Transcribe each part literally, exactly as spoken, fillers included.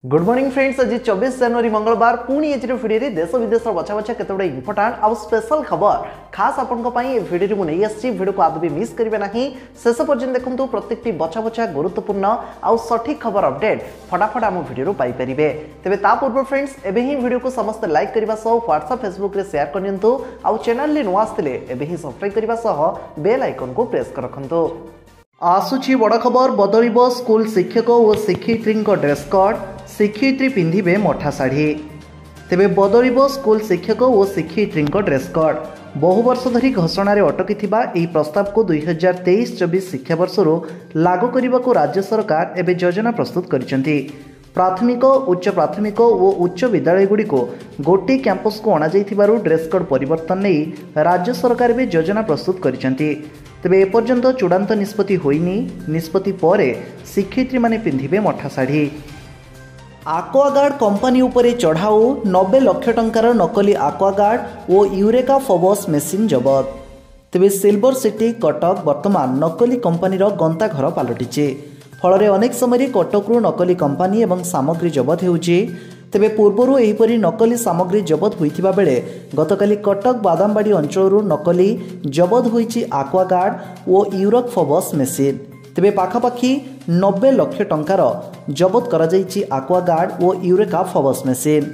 Good morning friends. आज चौबीस जनवरी मंगलवार पुणी एच भिडियो देश विदेश बछा बछा केत गुड़े इंपोर्टाट आउ स्पेशल खबर खास आपण भिडियो मुझे नहीं भिडियो को आदि भी मिस करेंगे ना। शेष पर्यटन देखूँ प्रत्येक बछा बछा गुरुत्वपूर्ण आउ सठिक खबर अपडेट फटाफट आम भिडियो पाइपर। तेज ता पूर्व फ्रेंड्स एवं ही भिडियो को समस्त लाइक करने व्हाट्सएप फेसबुक रे शेयर करनी आउ चैनल नुआ आसते ही सब्सक्राइब करने बेल आइकन को प्रेस कर रखु। आसुची बड़ खबर बदलिब स्कूल शिक्षक और शिक्षयित्री ड्रेस कोड शिक्षयित्री पिंधिबे मठा शाढ़ी। तेबे बदलिब स्कूल शिक्षक और शिक्षयित्री ड्रेस कोड बहु वर्ष धरी घोषणार अटकी यह प्रस्ताव को दुई हजार तेईस चौबीस शिक्षावर्ष लागू करने को राज्य सरकार एवं योजना प्रस्तुत करिसेंती। प्राथमिक उच्च प्राथमिक और उच्च विद्यालय गुड़ी को गोटे कैंपस को अणाई ड्रेस कोड परिवर्तन नहीं राज्य सरकार भी योजना प्रस्तुत करिसेंती। तेबे एपर्यंत चूड़ांत निष्पत्ति होइनी। निष्पत्ति पर शिक्षयित्री माने पिंधिबे मठा शाढ़ी। आक्वागार्ड कंपनी उपरे चढ़ाऊ नब्बे लक्ष टंकार नकली आक्वागार्ड और यूरेका फबस मेसीन जबत। तेबे सिल्वर सिटी कटक वर्तमान नकली कंपनी गंता घर पलटिचे। फल अनेक समय कटकरू नकली कंपनी एवं सामग्री जबत होउची। तेबे पूर्वरु एहिपरि नकली सामग्री जबत होइथिबा बेले गतकाली कटक बादामबाड़ी अंचलरू नकली जबत होइची आक्वागार्ड और यूरोक फबस मेसीन। तेबे पाखापाखि नब्बे लक्ष टंकार जबत करा जाइछि आक्वागार्ड और यूरेका फबस मेसीन।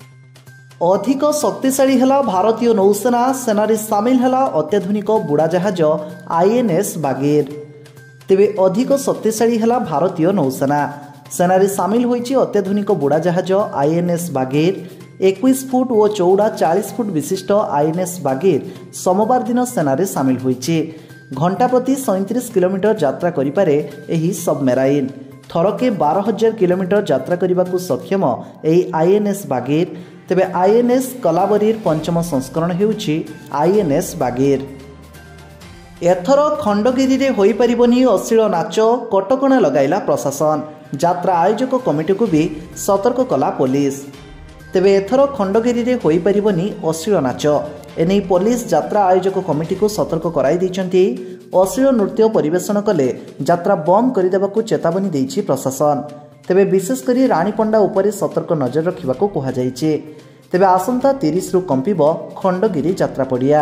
अधिक शक्तिशाली हला भारतीय नौसेना। सेनारे सामिल हला अत्याधुनिक बुड़ा जहाज आईएनएस बागीर। तेबे अधिक शक्तिशाली हला भारतीय नौसेना। सेनारे सामिल होइछि अत्याधुनिक बुड़ा जहाज आईएनएस बागीर। इक्कीस फुट और चौड़ा चालीस फुट विशिष्ट आईएनएस बागीर सोमवार दिन सेनारे सामिल होइछि। घंटा प्रति सैंतीस किलोमीटर यात्रा करिपारे एही सबमेराइन। थरके बारह हजार किलोमीटर यात्रा करने को सक्षम एही आईएनएस बागीर। तेबे आईएनएस कलाबरीर पंचम संस्करण हेउछि आईएनएस बागीर। एथर खंडगिरी रे होई परिबनी अश्लील नाच कटकणा लगाइला प्रशासन। यात्रा आयोजक कमिटी को भी सतर्क कला पुलिस। तेबे एथर खंडगिरी रे होई परिबनी अश्लील नाच एने पुलिस यात्रा आयोजक कमिटी को सतर्क कराई दैछंती। अश्लील नृत्य परिवेषण कले यात्रा बंद करदेवाकू चेतावनी देइछि प्रशासन। तेबे विशेषकर रानीपंडा उपरे सतर्क नजर रखिबाकू कहा जाइछि। तेबे आसंता तीस रु कंपिब खंडगिरी यात्रा पड़िया।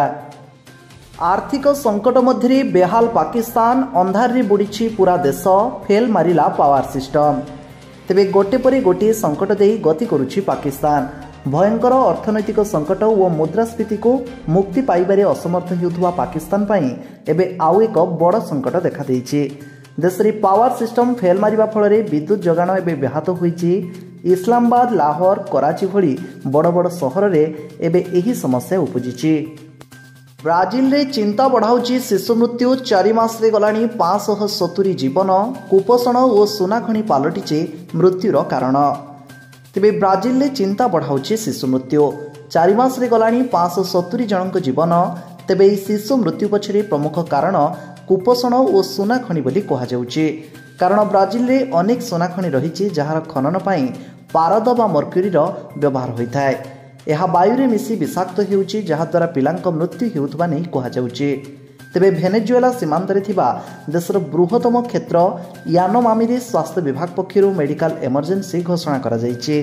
आर्थिक संकट मध्य बेहाल पाकिस्तान। अंधारे बुड़ी पूरा देश फेल मारिला पावर सिस्टम। तेबे गोटे पर गोटे संकट दे गति करुछि पाकिस्तान। भयंकर अर्थनैतिक संकट और मुद्रास्फीति को मुक्ति पाइबारे असमर्थ होउथुवा पाकिस्तान पई एबे आउ एक बड़ संकट देखा देइछि। देश रे पावर सिस्टम फेल मारिबा फल विद्युत जगाण एबे व्याहत होइछि। इस्लामाबाद लाहौर कराची भली बड़ बड़ सहर रे एबे एही समस्या उपजिछि। ब्राजिल रे चिंता बढ़ाउछि शिशु मृत्यु। चारि मास रे गलानी पाँच सौ सत्तरी जीवन। कुपोषण और सुनाखणी पालटिचे मृत्युर कारण। तेबे ब्राजिल रे चिंता बढ़ाउछि शिशु मृत्यु। चारि मास रे गलानी पाँच सौ सत्तरी जनक जीवन। तेबे ई शिशु मृत्यु पछरे प्रमुख कारण कुपोषण और सुनाखणी बोली कहा जाउछि। कारण ब्राजिल रे अनेक सुनाखणी रहिछि जहार खनन पई पारद बा मर्क्यूरीर व्यवहार होइथाय। यह वायु रे मिसी विषाक्त हेउछि जहाद्वारा पिलांक मृत्यु हेउथबा नै कहा जाउछि। तेबे भेनेजुएला सीमांत रे थिबा देशर बृहत्तम क्षेत्र यानोमामी रे स्वास्थ्य विभाग पक्षरु मेडिकल इमरजेंसी घोषणा करा जाइछि।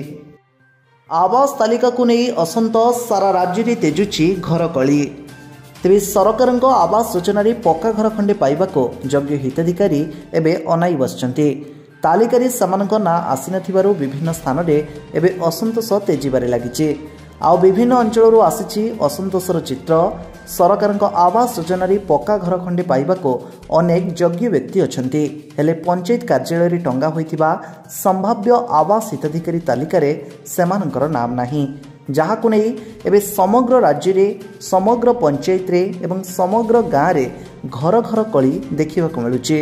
आवास तालिका को नहीं असंतोष। सारा राज्य रे तेजुछि घर कली। तेबे सरकारक आवास योजना रे पक्का घर खंडे पाइबाको योग्य हिताधिकारी एबे अनाई बसचंती। तालिका सेमानक ना आसी नथिबारु विभिन्न स्थान रे एबे असंतोष तेजिबारे लागिछि। आउ विभिन्न अंचल आसी असंतोषर चित्र। सरकारक आवास योजना रे पक्का घर खंडे पाइबाको अनेक योग्य व्यक्ति अछंती हेले पंचायत कार्यालय रे टंगा होइतिबा संभाव्य आवास हिताधिकारी तालिका रे सेमानकर नाम नाही। जहाकु नै एबे समग्र राज्य रे समग्र पंचायत रे एवं समग्र गाँव रे घर घर कली देखिबाकू मिलुछि।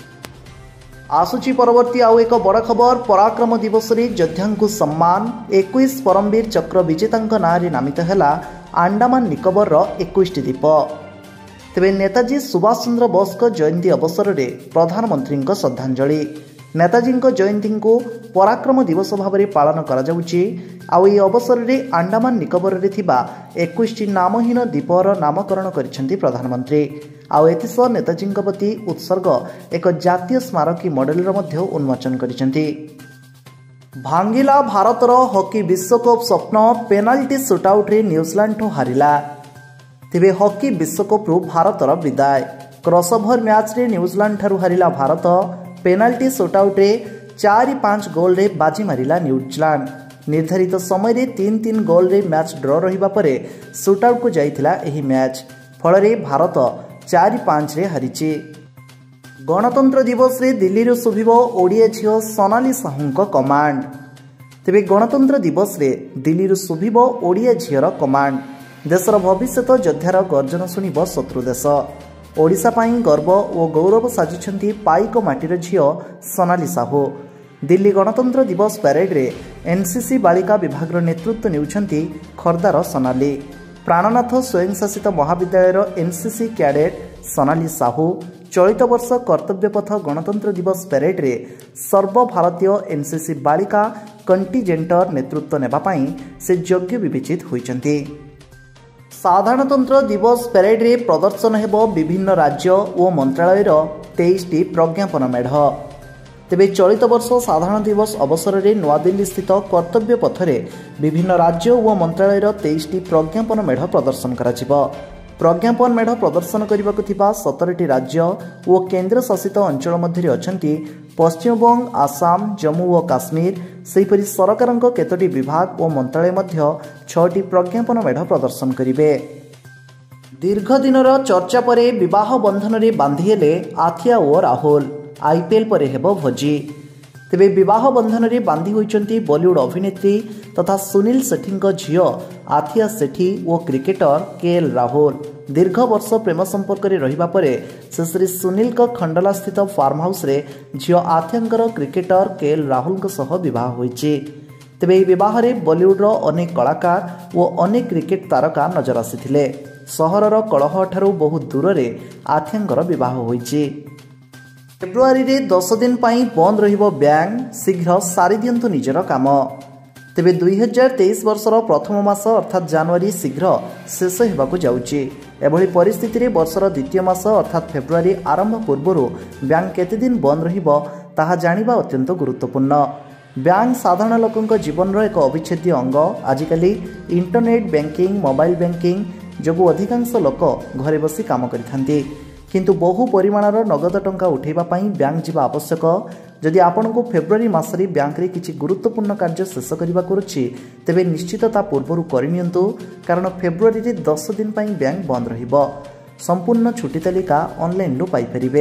आसुची परवर्ती आउ एक बड़ खबर। पराक्रम दिवस रे योद्धांकु सम्मान। इक्कीस परमवीर चक्र विजेतांक नाँ रे नामित हैला अंडमान निकोबर इक्कीस टी द्वीप। तेबे नेताजी सुभाष चंद्र बोस को जयंती अवसर में प्रधानमंत्री श्रद्धांजलि। नेताजी जयंती को पराक्रम दिवस भाव में पालन करा जाउछि। आउ ए अवसर में अंडमान निकोबर रे थिबा इक्कीस टी नामहीन द्वीपर नामकरण करिसेंती प्रधानमंत्री। आउ एथिसह नेताजी प्रति उत्सर्ग एक जातीय स्मारकी मॉडल उन्मोचन करिसेंती। भांगिला भारतर हॉकी विश्वकप स्वप्न पेनाल्टी सुटआउट्रे न्यूजीलैंड ठू हारिला। तेबे हॉकी विश्वकप रु भारतर विदाय। क्रॉसओवर मैच रे न्यूजीलैंड ठारू हारिला भारत। पेनाल्टी सुटआउट्रे चार पांच गोल रे बाजी मारिला न्यूजीलैंड। निर्धारित समय रे तीन तीन गोल रे मैच ड्रॉ रहिबा परे सुटआउट को जाइथिला एही मैच। फल रे भारत चार पांच रे हारिछि। गणतंत्र दिवस रे दिल्ली रो शुभिबो ओडिया झियो सोनाली साहू कमांड। तेबे गणतंत्र दिवस रे दिल्ली रो शुभिबो ओडिया झियर कमांड। देशर भविष्यत योद्धार गर्जन शुणिब शत्रु देश। ओडिशा पाई गर्व और गौरव साजिछंती पाइक माटीर झियो सोनाली साहू। दिल्ली गणतंत्र दिवस परेड रे एनसीसी बालिका विभाग नेतृत्व नेउछंती खर्दार सोनाली। प्राणनाथ स्वयंशासित महाविद्यालयर एनसीसी कैडेट सोनाली साहू चलित वर्ष कर्तव्यपथ गणतंत्र दिवस परेड रे सर्वभारतीय एनसीसी बालिका कंटिजेंटर नेतृत्व नेबा पाई से योग्य विवेचित होइछंती। साधारणतंत्र दिवस परेड रे प्रदर्शन हेबो विभिन्न राज्य और मंत्रालयर तेईस टी प्रज्ञापन मेढ़। तेबे चलित वर्ष साधारण दिवस अवसर में नूआदिल्ली स्थित कर्तव्य पथरे विभिन्न राज्य और मंत्रालयर तेईस टी प्रज्ञापन मेढ़ प्रदर्शन करा। प्रज्ञापन मेढ़ प्रदर्शन करने को सतर टी राज्य और केन्द्र शासित अंचल मध्य अछंती पश्चिमबंग, आसाम, जम्मू और काश्मीर। सेहिपरि सरकार केतोटी विभाग और मंत्रालय मध्य छटी प्रज्ञापन मेढ़ प्रदर्शन करिवे। दीर्घ दिनर चर्चा परे विवाह बंधन रे बांधी हेले आथिया और राहुल। आईपीएल परे हेबो भोजी। तेबे विवाह बंधन रे बांधी होइचंती बॉलीवुड अभिनेत्री तथा सुनील सेठी झियो आथिया सेठी और क्रिकेटर केएल राहुल। दीर्घ वर्ष प्रेम संपर्क रे रहिबा परे से श्री सुनील का खंडला स्थित फार्म हाउस रे झियो आथियांकर क्रिकेटर केएल राहुल सह विवाह होइछि। तेबे एही विवाह रे बॉलीवुड रो अनेक कलाकार और अनेक क्रिकेट तारका नजर आसिथिले। सहरर कलह ठारू बहुत दूर रे आथियांकर विवाह होइछि। फेब्रुआरी रे दस दिन पाई बंद रहिबो बैंक, शीघ्र सारी दियंतु निजर काम। तेबे दुई हजार तेईस वर्षर प्रथम मास अर्थात जनवरी शीघ्र शेष हेबाकु जाउछि। एभली परिस्थिति रे वर्षर द्वितीय मास अर्थात फेब्रुआरी आरंभ पूर्वरु बैंक केते दिन बंद रहिबो ताहा जानिबा अत्यंत गुरुत्वपूर्ण। बैंक साधारण लोकंक जीवन एक अविच्छेद्य अंग। आजिकाली इंटरनेट बैंकिंग, मोबाइल बैंकिंग जोगु अधिकांश लोक घरे बसी काम करिथांती, किंतु बहु परिमाणर नगद टंका उठेबा पाई बैंक जीवा आवश्यक। जदि आपनको फेब्रुआरी मासरी बैंक रे किछि गुरुत्वपूर्ण कार्य शेष करबा करूछि तेबे निश्चित ता पूर्वरु करिनियंतु, कारण फेब्रुआरी रे दस दिन पाई बैंक बंद रहिबो। संपूर्ण छुट्टी तालिका ऑनलाइन रो पाई परिबे।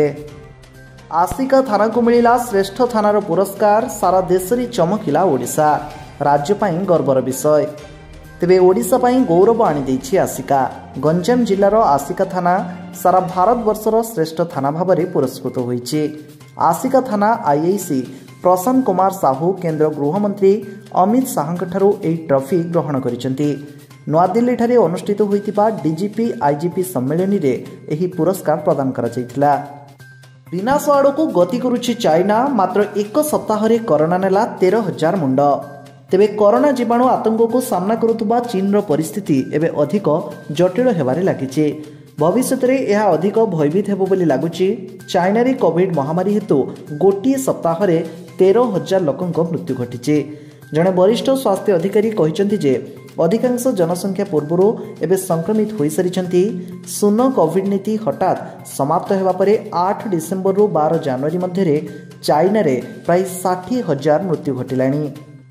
आसिका थाना को मिलिला श्रेष्ठ थानार पुरस्कार। सारा देश रे चमकिला ओडिशा। राज्य पाई गर्वर विषय। तेबे ओडिशा पाई गौरव आनी देछि आसिका। गंजाम जिल्लार आसिका थाना सारा भारत वर्षर श्रेष्ठ थाना भाव में पुरस्कृत होइछि। आसिका थाना आईआईसी प्रशांत कुमार साहू केंद्र गृहमंत्री अमित शाहंठारू एही ट्रॉफी ग्रहण करिसेंती। नूआदिल्ली ठारे अनुष्ठित होइतिबा डीजीपी आईजीपी सम्मेलन रे एही पुरस्कार प्रदान करा जायतिला। विनाश आड़क गति करुछि चाइना। मात्र एक सप्ताह रे कोरोना नेला तेरह हजार मुंड। तेबे कोरोना जीवाणु आतंक को सामना करुवा चीन रो परिस्थिति एबे अधिक जटिल हेबारे लागिछि। भविष्य में यह अधिक भयभीत हेबो बोली लागुछि। चाइना रे कोविड महामारी हेतु गोटिए सप्ताह रे तेरह हजार लोकंक मृत्यु घटिछि। जणे वरिष्ठ स्वास्थ्य अधिकारी कहिसेंति जे अधिकांश जनसंख्या पूर्वरु एबे संक्रमित होई सारिछंती। शून्य कोविड नीति हठात समाप्त हेबा परे आठ डिसेम्बर रु बारह जनवरी मध्य चाइना रे प्राय साठ हजार मृत्यु घटिलाणी।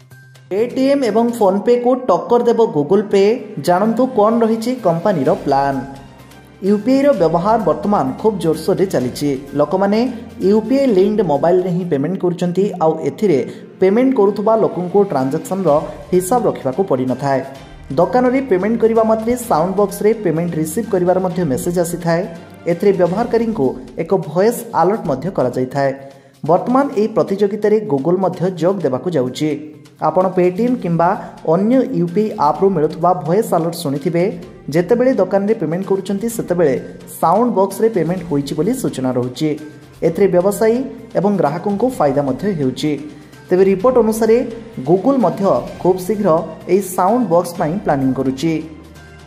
पेटीएम एवं फोनपे को टक्कर देव गूगल पे। जानतु कौन रही कंपानी रो प्लान। यूपीआई रो व्यवहार वर्तमान खूब जोरसोर रे चली। लोक मैंने यूपीआई लिंक्ड मोबाइल रे ही पेमेंट करुचंती। आउ एथिरे पेमेंट करुथुबा लोकन को ट्रांजैक्शन रो हिसाब रखिबा को पड़ी न थाए। दुकान रे पेमेंट करिबा मात्रे साउंड बॉक्स रे पेमेंट रिसीव करिवार मध्य मेसेज आसी थाए। एथिरे व्यवहारकारी को एक वॉइस अलर्ट मध्य करा जाय थाए। वर्तमान एही प्रतियोगिता रे गूगल मध्य जोग देबाकू जाउची। आपण पेटीएम किंबा अन्य यूपीआई आप रु मिलुथबा वॉइस अलर्ट सुनिथिबे। जेतेबेले दुकान रे पेमेंट करूचंती सेतेबेले साउंड बॉक्स रे पेमेंट होईची बोली सूचना रहुची। एथरे व्यवसायी एवं ग्राहकों को फायदा मध्य हेउची। तेबे रिपोर्ट अनुसार गूगल मध्य खूब शीघ्र एही साउंड बॉक्स पई प्लानिंग करूची।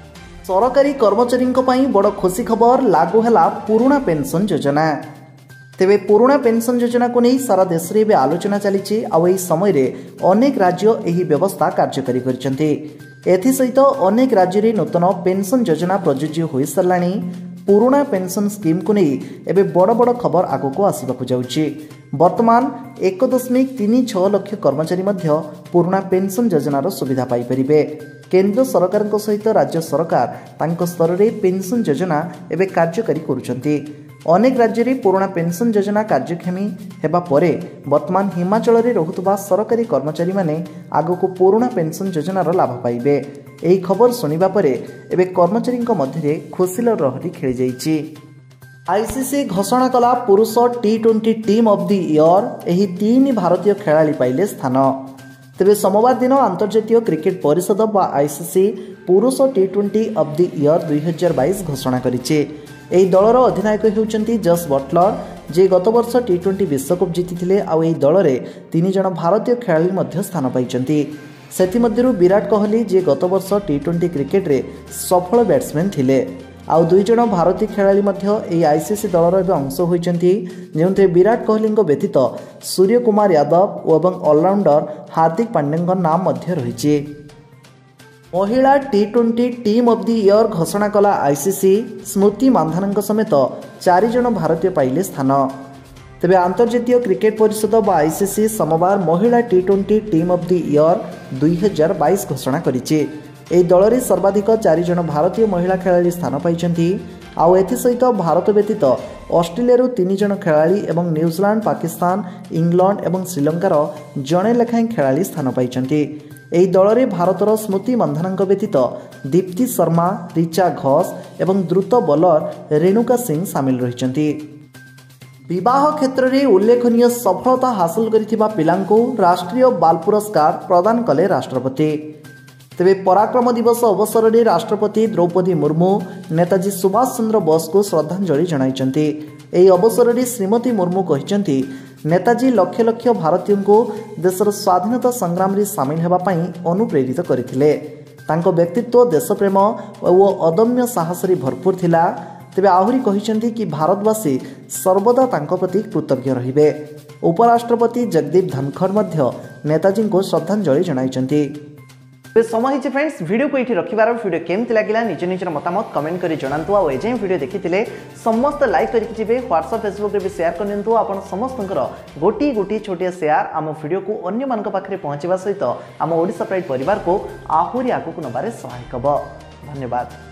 सरकारी कर्मचारी बड़ खुशी खबर। लागू है पुराना पेंशन योजना। तेबे पुराणा पेंशन योजना को नहीं सारा देश में आलोचना चली आउ समय अनेक राज्य यह व्यवस्था कार्यकारी करछन्ते। एथिसहित अनेक राज्य में नूतन पेंशन योजना प्रযোज्य हो साराणी। पुराणा पेंशन स्कीम को नहीं एवं बड़ बड़ खबर आगक आसवाक जाउछि। वर्तमान एक दशमिक तीन छः लक्ष कर्मचारी पुराणा पेंशन योजनार सुविधा पाइपर। केंद्र सरकार सहित राज्य सरकार तांको स्तर में पेंशन योजना एवं कार्यकारी करुछन्ति। अनेक राज्य में पुराणा पेंशन योजना कार्यक्षमी हेबा परे वर्तमान हिमाचल में रहुतबा सरकारी कर्मचारी माने आगको पुराणा पेंशन योजनार लाभ पाइबे। एही खबर सुनिबा परे एबे कर्मचारी मध्य खुशीर लहरी खेली जाइछि। आईसीसी घोषणा कला पुरुष T twenty team of the year. एही तीन भारतीय खेलाड़ी पाइले स्थान। तेबे सोमवार दिन अंतर्जातीय क्रिकेट परिषद बा आईसीसी पुरुष T twenty of the year दुई हजार बाईस घोषणा करिछि। एही दलर अधिनायक हेउचंती जस बटलर जे गत वर्ष टी ट्वेंटी विश्वकप जीतिथिले। आउ एही दल रे तीन जण भारतीय खेलाड़ी मध्य स्थान पाइचंती। सेथिमध्यरु विराट कोहली जे गत वर्ष टी ट्वेंटी क्रिकेट रे सफल बैट्समैन थिले। आउ दुई जण भारतीय खेलाड़ी मध्य एही आईसीसी दलर एबे अंश होइचंती, जेउथे विराट कोहली व्यतीत सूर्य कुमार यादव एवं ऑलराउंडर हार्दिक पांड्या नाम मध्य रहिछि। महिला T twenty team of the year घोषणा कला आईसीसी। स्मृति मांधाना समेत चार जण भारतीय पाइले स्थान। तेबे अंतर्जातीय क्रिकेट परिषद बा आईसीसी सोमवार महिला T twenty team of the year दुई हजार बाईस घोषणा करिछि। एही दल में सर्वाधिक चार जण भारतीय महिला खेलाड़ी स्थान पाइछन्ति। आउ एथिसहित भारत व्यतीत ऑस्ट्रेलिया तीन जण खेलाड़ी एवं न्यूजीलैंड, पाकिस्तान, इंग्लैंड एवं श्रीलंकार जणे लेखाएं खेलाड़ी स्थान पाइछन्ति। एही दल में भारतर स्मृति मंधाना व्यतीत दीप्ति शर्मा, ऋचा घोष एवं द्रुत बॉलर रेणुका सिंह सामिल रहिछन्ति। विवाह क्षेत्र में उल्लेखनीय सफलता हासिल करिथिबा पिलांको राष्ट्रीय बाल पुरस्कार प्रदान कले राष्ट्रपति। तेबे पराक्रम दिवस अवसर में राष्ट्रपति द्रौपदी मुर्मू नेताजी सुभाष चंद्र बोस को श्रद्धांजलि जणाइछन्ति। एही अवसर में श्रीमती मुर्मू कहिछन्ति नेताजी लक्ष लक्ष भारतीय को देशर स्वाधीनता संग्राम रे सामिल हेबा पई अनुप्रेरित करथिले। तांको व्यक्तित्व देशप्रेम और अदम्य साहस रे भरपूर थिला। तेबे आहुरी कहिछन्ति कि भारतवासी सर्वदा तांको प्रति कृतज्ञ रहिबे। उपराष्ट्रपति जगदीप धनखड़ मध्य नेताजी को श्रद्धांजलि जणाइछन्ति। समय है फ्रेंड्स वीडियो को ये रखिबार वीडियो केमती लगिला निज निजर मतामत कमेंट करी जणांतु। आ एजे वीडियो देखिथिले समस्त लाइक करके जिबे व्हाट्सएप फेसबुक रे भी शेयर करनिंतु। आपण समस्तंकर गोटी गोटी छोटिया शेयर आम वीडियो को अन्य मानक पाखरे पहुंचेबा सहित आम ओडिशा प्राइड परिवार को आहुरी आगु को नबारे सहायक हबो। धन्यवाद।